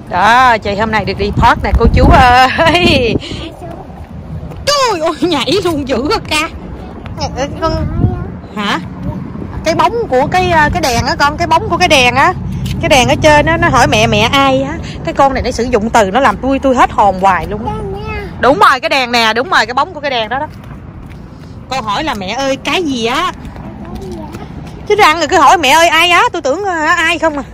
Đó, chị hôm nay được đi park nè cô chú ơi. Trời ơi, nhảy luôn dữ quá ca. Con hả? Cái bóng của cái đèn á con, cái bóng của cái đèn á. Cái đèn ở trên nó hỏi mẹ ai á. Cái con này nó sử dụng từ nó làm tôi hết hồn hoài luôn á. Đúng rồi, cái đèn nè, đúng rồi, cái bóng của cái đèn đó đó. Con hỏi là mẹ ơi cái gì á. Chứ răng rồi cứ hỏi mẹ ơi ai á, tôi tưởng ai không à.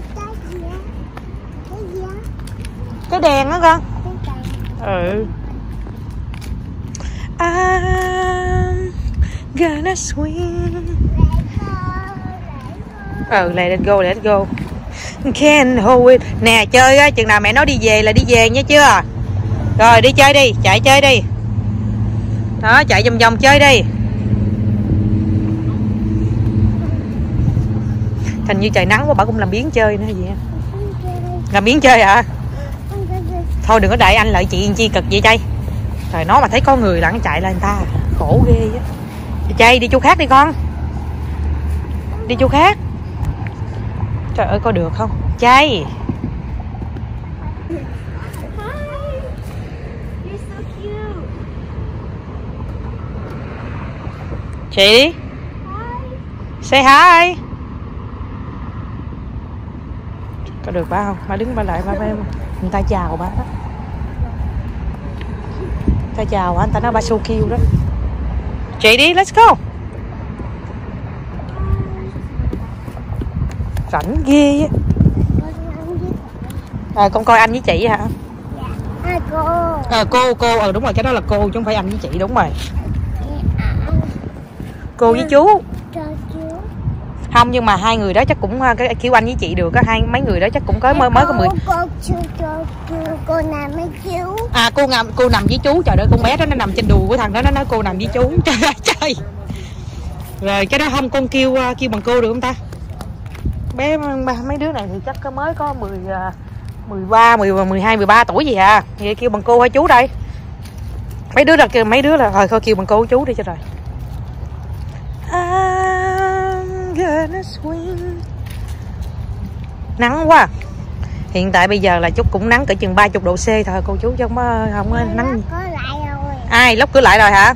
Cái đèn đó con. Ừ. I'm gonna swing. Let it go, let it go. Can't hold it. Nè chơi á, chừng nào mẹ nói đi về là đi về nha chưa. Rồi đi chơi đi, chạy chơi đi. Đó, chạy vòng vòng chơi đi. Hình như trời nắng quá bà cũng làm biếng chơi nữa gì á. Làm biếng chơi hả? Thôi đừng có đợi anh lợi chị chi cực vậy Chay. Trời nó mà thấy có người là nó chạy lên người ta. Khổ ghê á. Chay đi chỗ khác đi con. Đi chỗ khác. Trời ơi có được không? Chay. Chị đi. Say hi. Có được ba không? Ba đứng ba lại ba em. Người ta chào ba đó. Người ta chào anh ta nói ba so cute đó. Chị đi, let's go. Rảnh ghê á. Con coi anh với chị hả? Cô. Đúng rồi, cái đó là cô chứ không phải anh với chị, đúng rồi. Cô với chú. Không, nhưng mà hai người đó chắc cũng cái kêu anh với chị được á, mấy người đó chắc cũng có mới có 10. Cô nằm với chú. À cô nằm với chú. Trời ơi con bé đó nó nằm trên đùi của thằng đó, nó nói cô nằm với chú. Trời ơi trời. Rồi cái đó không con kêu bằng cô được không ta? Bé mấy đứa này thì chắc mới có 13, 12, 13 tuổi gì à. Vậy kêu bằng cô hay chú đây? Mấy đứa là thôi kêu bằng cô chú đi cho rồi. Nắng quá. Hiện tại bây giờ là chút cũng nắng cỡ chừng 30 độ C thôi cô chú chứ không có nắng. Ai lóc cửa lại rồi hả?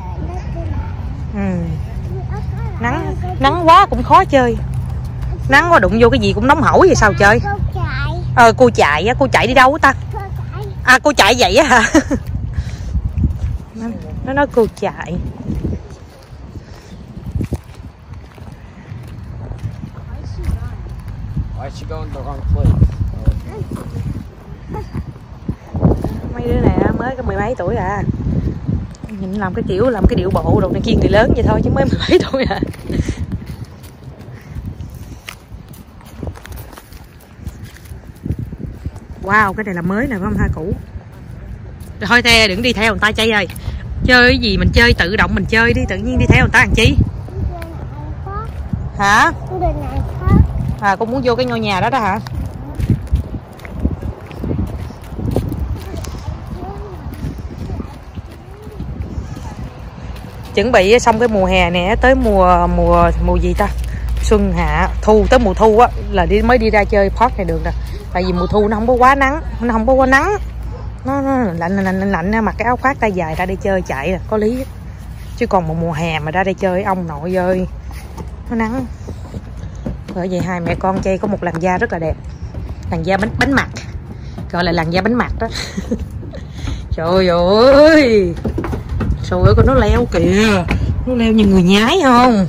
Nắng quá cũng khó chơi. Nắng quá đụng vô cái gì cũng nóng hổi vậy sao chơi? Cô chạy á, cô chạy đi đâu á ta? À cô chạy vậy á hả? Nó nói cô chạy. Mấy đứa này mới có 10 mấy tuổi à. Nhìn làm cái điệu bộ đồ này kia người lớn vậy thôi chứ mới 10 mấy tuổi à. Wow, cái này là mới nè, phải không ha? Cũ. Thôi the đừng đi theo người ta Chay ơi. Chơi cái gì mình chơi tự động mình chơi đi, tự nhiên đi theo người ta làm chi? Hả? À con muốn vô cái ngôi nhà đó đó hả? Chuẩn bị xong cái mùa hè nè, tới mùa gì ta? Xuân hạ thu, tới mùa thu á là mới đi ra chơi park này được nè. Tại vì mùa thu nó không có quá nắng, nó lạnh mặc cái áo khoác tay dài ra đây chơi chạy là có lý. Chứ còn một mùa hè mà ra đây chơi ông nội ơi nó nắng. Bởi vậy hai mẹ con Chay có một làn da rất là đẹp, làn da bánh mặt, gọi là làn da bánh mặt đó. Trời ơi con nó leo kìa, nó leo như người nhái không?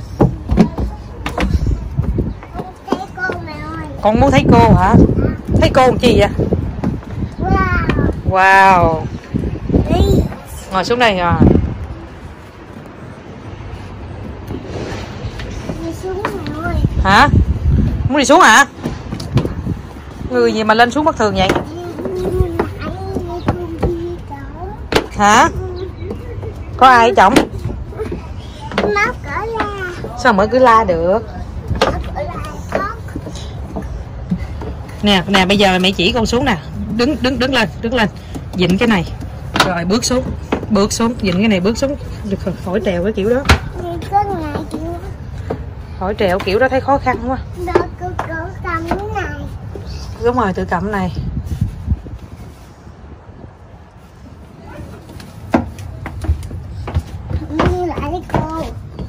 Con muốn thấy cô hả? Thấy cô làm chi vậy? Wow. Ngồi xuống đây rồi. Hả? Muốn đi xuống hả? Người gì mà lên xuống bất thường vậy? Hả? Có ai ở chồng? Sao mở cửa la được? Nè bây giờ mẹ chỉ con xuống nè. Đứng lên. Dịnh cái này. Rồi bước xuống, dịnh cái này bước xuống. Được khỏi trèo cái kiểu đó. Khỏi trèo kiểu đó thấy khó khăn quá. Đúng rồi, tự cầm này.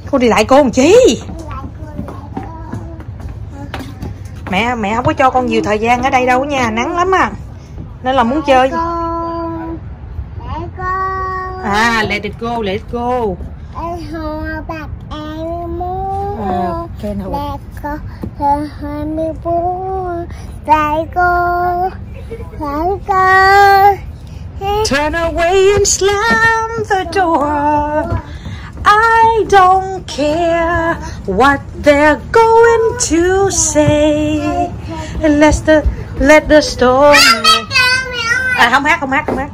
Cô đi lại cô làm chi? Mẹ không có cho con nhiều thời gian ở đây đâu nha, nắng lắm à. Nên là muốn chơi. À, let it go, let it go. Turn away and slam the door. I don't care what they're going to say. Let the storm. À, không hát.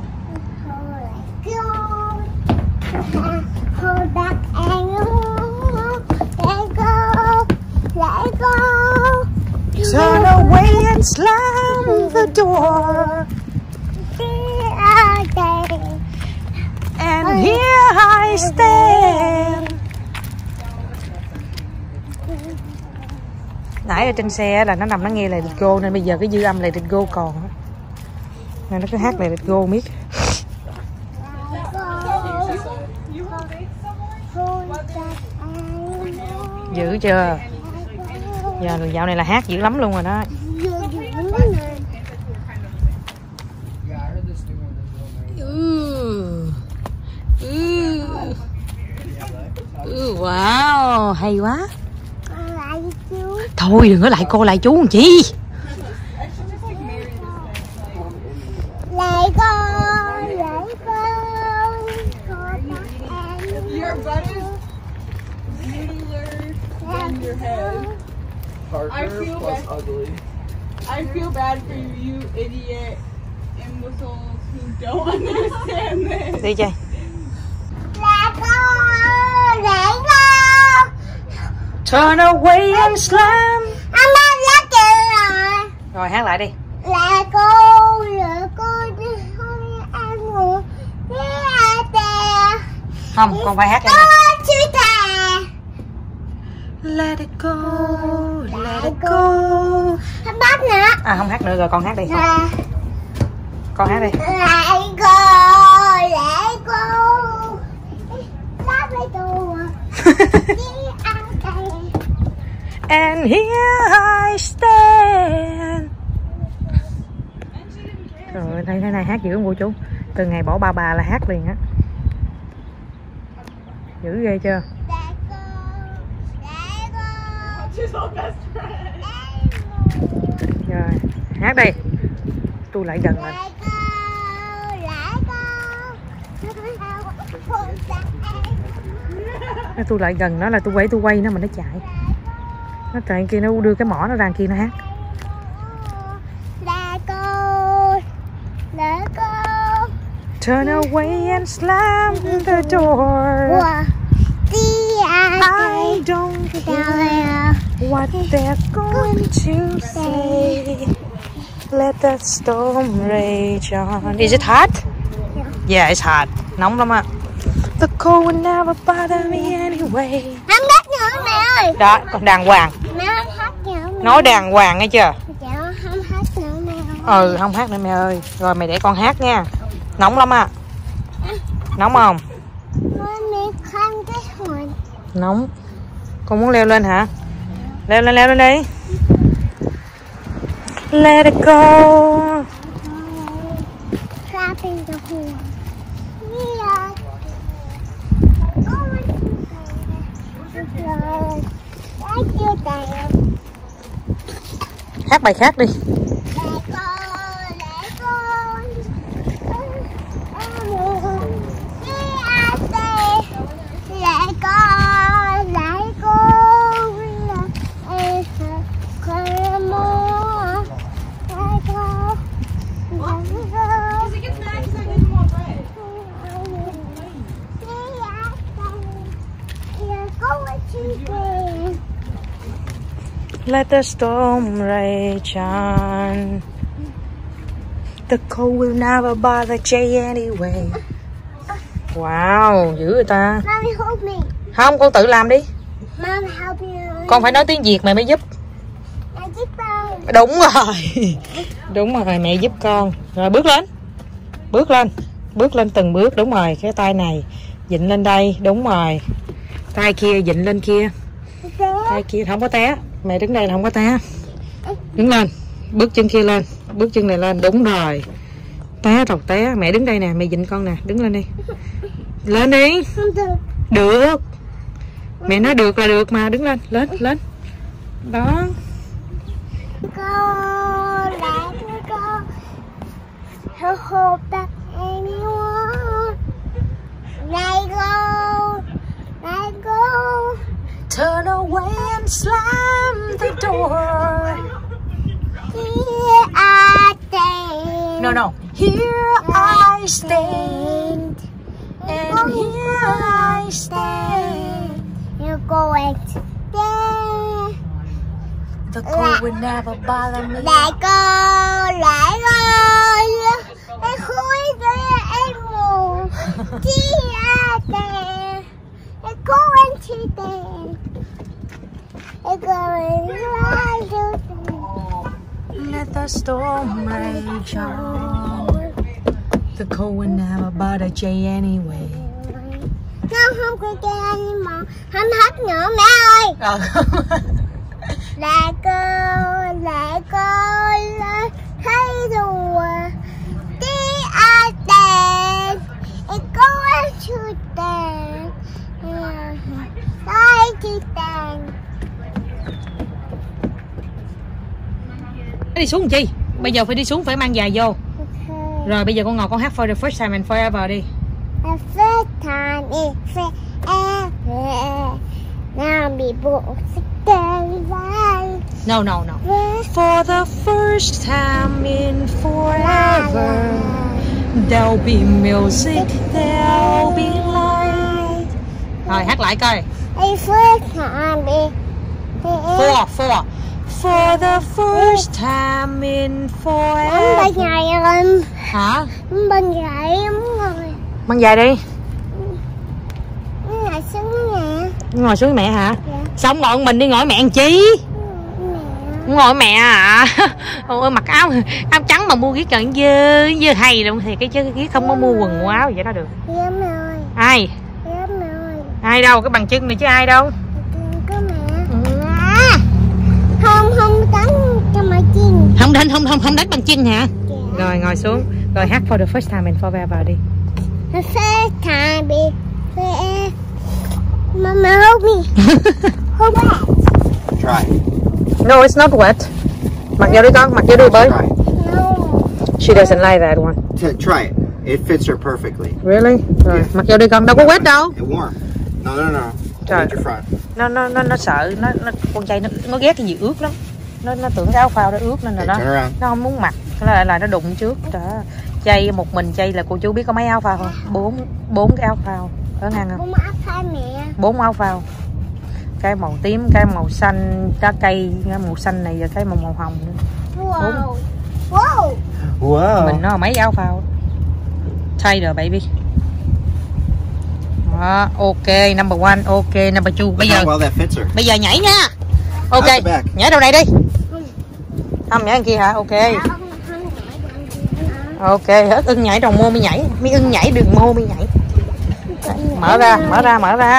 Turn away and slam the door. And here I stand. Nãy ở trên xe là nó nằm nó nghe Let It Go nên bây giờ cái dư âm Let It Go còn nên nó cứ hát Let It Go miết. Dữ chưa? Giờ dạo này là hát dữ lắm luôn rồi đó. Wow, hay quá. Thôi đừng có lại cô lại chú làm chi. Lại cô. I feel bad for you idiot imbeciles who don't understand this. Đi chơi. Turn away and slam. Rồi hát lại đi. Là cô đi ăn ngủ. Không, con phải hát cái này. Let it go, let it go. Không bắt nữa. À không hát nữa rồi, con hát đi. Con hát đi. Let it go, let it go. And here I stand. Rồi thấy thế này hát dữ không cô chú? Từ ngày bỏ bà là hát liền á. Dữ ghê chưa? Rồi hát đi. Tôi lại gần mình. Tôi lại gần nó là tôi quay nó mà nó chạy. Nó chạy kia nó đưa cái mỏ nó ra kia nó hát. Turn away and slam the door. I don't care what they're going to say. Let the storm rage on. Is it hot? Yeah, it's hot. Nóng lắm ạ. The cold will never bother me anyway. Không hát nữa mẹ ơi. Đó, con đàng hoàng. Mẹ không hát nữa mẹ. Nói đàng hoàng nghe chưa? Dạ không hát nữa mẹ ơi. Ừ, không hát nữa mẹ ơi. Rồi mày để con hát nha. Nóng lắm à. Nóng không? Nóng. Con muốn leo lên hả? Leo lên đi. Let it go. Hát bài khác đi. Let the storm rage on. The cold will never bother Jay anyway. Wow, dữ người ta. Không, con tự làm đi. Con phải nói tiếng Việt mẹ mới giúp. Đúng rồi. Đúng rồi, mẹ giúp con. Rồi bước lên. Bước lên từng bước, đúng rồi. Cái tay này dịnh lên đây, đúng rồi. Tay kia dịnh lên kia. Tay kia không có té. Mẹ đứng đây là không có té. Đứng lên. Bước chân kia lên. Bước chân này lên. Đúng rồi. Té rồi té. Mẹ đứng đây nè. Mẹ dịnh con nè. Đứng lên đi. Lên đi. Được. Mẹ nói được là được mà. Đứng lên. Lên. Lên. Đó. Turn away and slam the door. Here I stand. No. Here I stand. And here I stand. You're going to stay. The cold will never bother me. Lại cô. Em khui cho em ngủ. Here I stand. Em cố anh chỉ tên. Em going to Let the storm rage on. The cold will never bother Jay anyway. Không có chơi anh mà. Không hết nữa mẹ ơi. Lại cô lên thấy đùa. Đi ai tên. Em cố anh chưa tên. Đây chị tên. Đi xuống làm chi? Bây giờ phải đi xuống phải mang giày vô. Rồi bây giờ con ngồi con hát For the First Time and Forever đi. The first time is forever. Now people stand by. No. For the first time in forever, there'll be music, there'll be light. Rồi hát lại coi. The first time is For the first time in forever. bên ngày em. Hả? Bên ngày em ngồi. Mang giày đi. Ngồi xuống nè. Ngồi xuống với mẹ hả? Dạ. Xong ngồi mình đi ngồi với mẹ làm chi? Mẹ. Ngồi với mẹ hả? Ôi mặc áo trắng mà mua cái cần dơ hay luôn thì cái chứ cái không có mua quần áo vậy đó được. Dạ mẹ ơi. Ai? Dạ mẹ ơi. Ai đâu cái bằng chân này chứ ai đâu. Có mẹ. Không đánh cho mà chinh. Không đánh bằng chân hả? Dạ. Rồi ngồi xuống. Rồi hát For the First Time and Forever đi. The first time is forever. Mama help me. Hold on. Try. No, it's not wet. Mặc vô đi con, mặc vô đi bơi. Try. No. She doesn't like that one. Try it. It fits her perfectly. Really? Rồi, Yeah. mặc vô đi con, đâu có wet đâu. It warm. No. Try. Hold your front. Nó sợ, con trai nó ghét cái gì ướt lắm. Nó tưởng cái áo phao nó ướt nên là Okay, turn around. nó không muốn mặc, là nó đụng trước. Đó. Chay một mình Chay là cô chú biết có mấy áo phao không? Bốn cái áo phao ở ngang không? 4 áo phao mẹ. 4 áo phao. Cái màu tím, cái màu xanh, cái cây cái màu xanh này và cái màu hồng nữa. Wow. Wow. Wow. Mình nó mấy áo phao. Thay rồi baby. Đó, ok, number one, ok, number two. Bây Look giờ how well that fits her. bây giờ nhảy nha. Ok, Out the back. nhảy đầu này đi. Không nhảy đằng kia hả? Ok. Ok, hết ưng nhảy đầu mô mới nhảy. Mi ưng nhảy đường mô mới nhảy. Mở ra. Không được.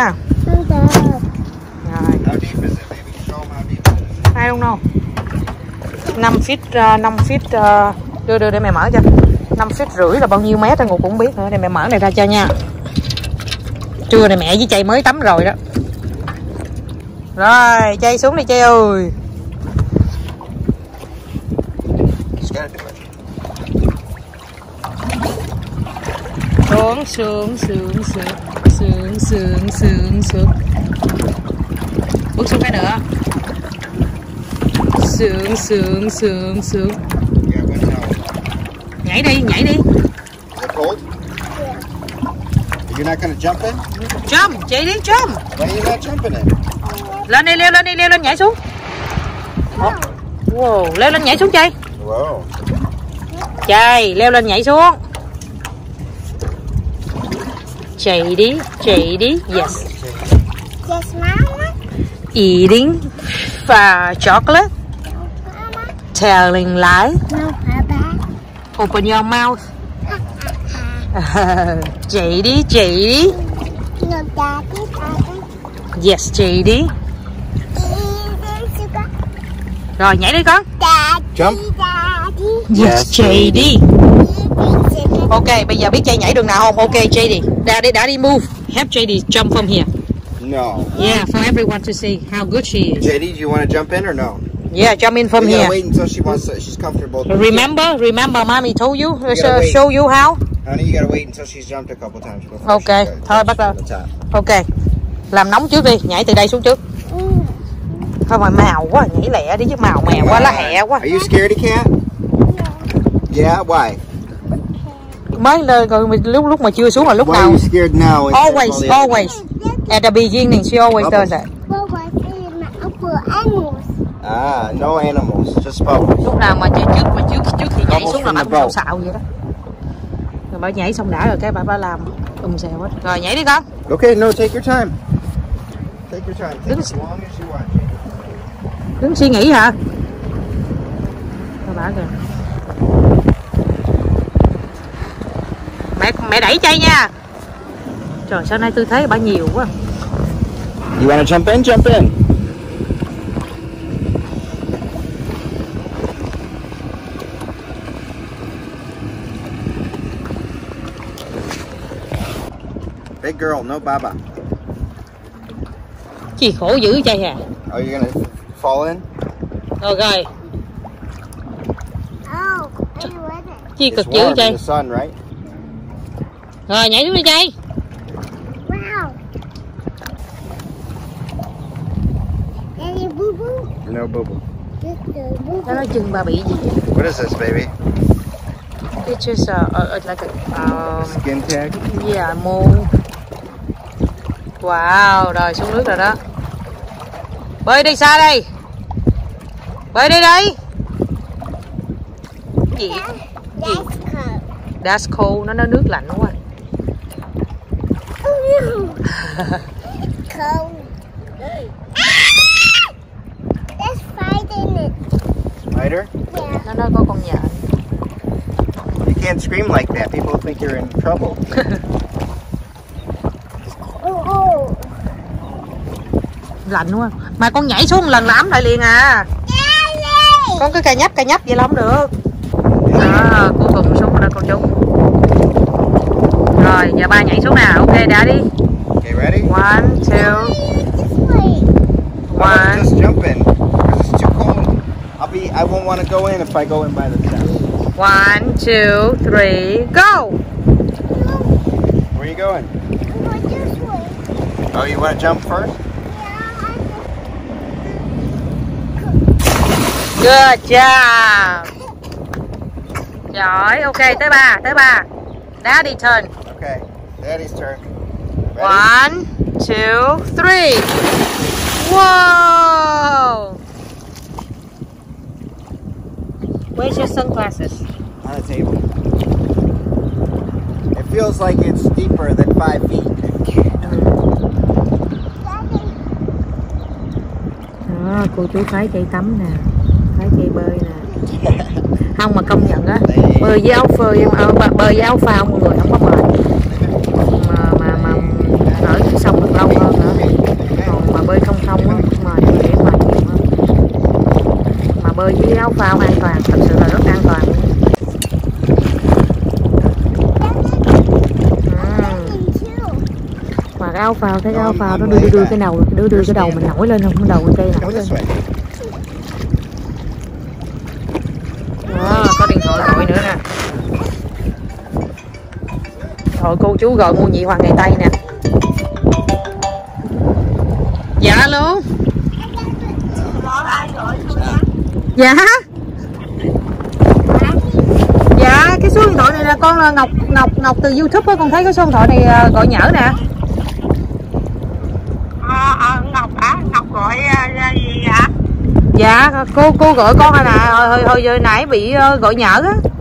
Rồi, How deep is it, baby? Show them how deep it is. I don't know. 5 feet, đưa để mẹ mở cho. 5 feet rưỡi là bao nhiêu mét Ngục cũng biết nữa. Để mẹ mở này ra cho nha. Trưa này mẹ với Chay mới tắm rồi đó. Rồi, Chay xuống đi Chay ơi. Just gotta do it. Xuống. Bước xuống cái nữa. Xuống. Yeah, one towel. Nhảy đi. Is it cold? You're not gonna jump in? Jump, Chay đi jump. Why are you not jumping in? Lên đi, leo lên nhảy xuống. Wow, leo lên nhảy xuống Chay. Whoa. Chay, leo lên nhảy xuống. Chạy đi. Yes. Yes, mama. Eating chocolate. Telling lie. No, papa. Open your mouth. Chạy đi. No, daddy, papa. Yes, JD. Rồi nhảy đi con. Jump. Yes, JD. Ok, bây giờ biết chơi nhảy đường nào không? Ok, JD. Daddy move. Help JD jump from here. No. Yeah, for everyone to see how good she is. JD, do you want to jump in or no? Yeah, jump in from We here. gotta wait until she's comfortable. Remember, mommy told you, gotta wait. show you how. Honey, you gotta wait until she's jumped a couple times before Ok, she thôi bắt đầu. on the top. Ok, làm nóng trước đi, nhảy từ đây xuống trước. Thôi mà màu quá, nhảy lẹ đi chứ màu mèo quá, lá hẹ quá. Are you scaredy cat? Yeah, why? Mới lên rồi lúc mà chưa xuống là lúc Why nào? are you scared now? Always. At the beginning, she always does that. Ah, no animals, just bubbles. Lúc nào mà trước khi nhảy xuống là bà Bubbles from the xào boat. xạo vậy đó. Rồi bà nhảy xong đã rồi cái bà làm xèo hết. Rồi nhảy đi con. Okay, no, take your time. Take your time. Take Đứng- as long as you want. Đứng suy nghĩ hả? Thôi bà kìa. Mẹ đẩy chay nha. Trời sao nay tư thế bà nhiều quá. You want to jump in? Jump in. Big girl, no baba. Chị khổ dữ chay à. Are you gonna fall in? Rồi. Chi It's cực dữ warm in chay. the sun, right? Rồi nhảy xuống đi chay. No boo boo. Nó nói chừng bà bị gì? What is this, baby? It's just like a Skin tag? yeah, mole. Wow, rồi xuống nước rồi đó. Bơi đi xa đây. Bơi đi đây. Gì? That's cold, nó nước lạnh quá. Spider? Nó nói có con nhện. You can't scream like that. People think you're in trouble. Lạnh quá. Mà con nhảy xuống một lần là ấm lại liền à. Con cứ cà nhấp vậy là không được. À, cuối cùng xuống rồi con chú. Rồi giờ ba nhảy xuống nào. Ok đã đi. Okay, ready? 1, 2, How about 1. just jump in? Because it's too cold. I won't want to go in if I go in by the steps. 1, 2, 3, go. Where are you going? Oh, you want to jump first? Good job. Giỏi, ok tới ba. Daddy turn. Okay, Daddy's turn. Ready? 1, 2, 3. Whoa. Where's your sunglasses? On the table. It feels like it's deeper than 5 feet. Đó, cô chú thấy cây tắm nè, thấy cây bơi nè. Không mà công nhận á, bơi với áo phơi, bơi với áo phao mọi người không có mệt. Mà ở trên sông được lâu hơn nữa. Còn mà bơi không á, mệt nhiều hơn. Mà bơi với áo phao an toàn, thật sự là rất an toàn. Mà cái áo phao, thấy cái áo phao nó đưa cái đầu, đưa cái đầu mình nổi lên không, cái đầu cái cây nổi Go lên. this way. Đó, có điện thoại gọi nữa nè. Thôi cô chú gọi mua nhị hoàng ngày Tây nè. Dạ luôn. Dạ. Dạ cái số điện thoại này là con là Ngọc từ YouTube á, con thấy cái số điện thoại này gọi nhỡ nè. Ngọc hả? Ngọc gọi gì vậy? Dạ cô gọi con hồi nãy bị gọi nhỡ á.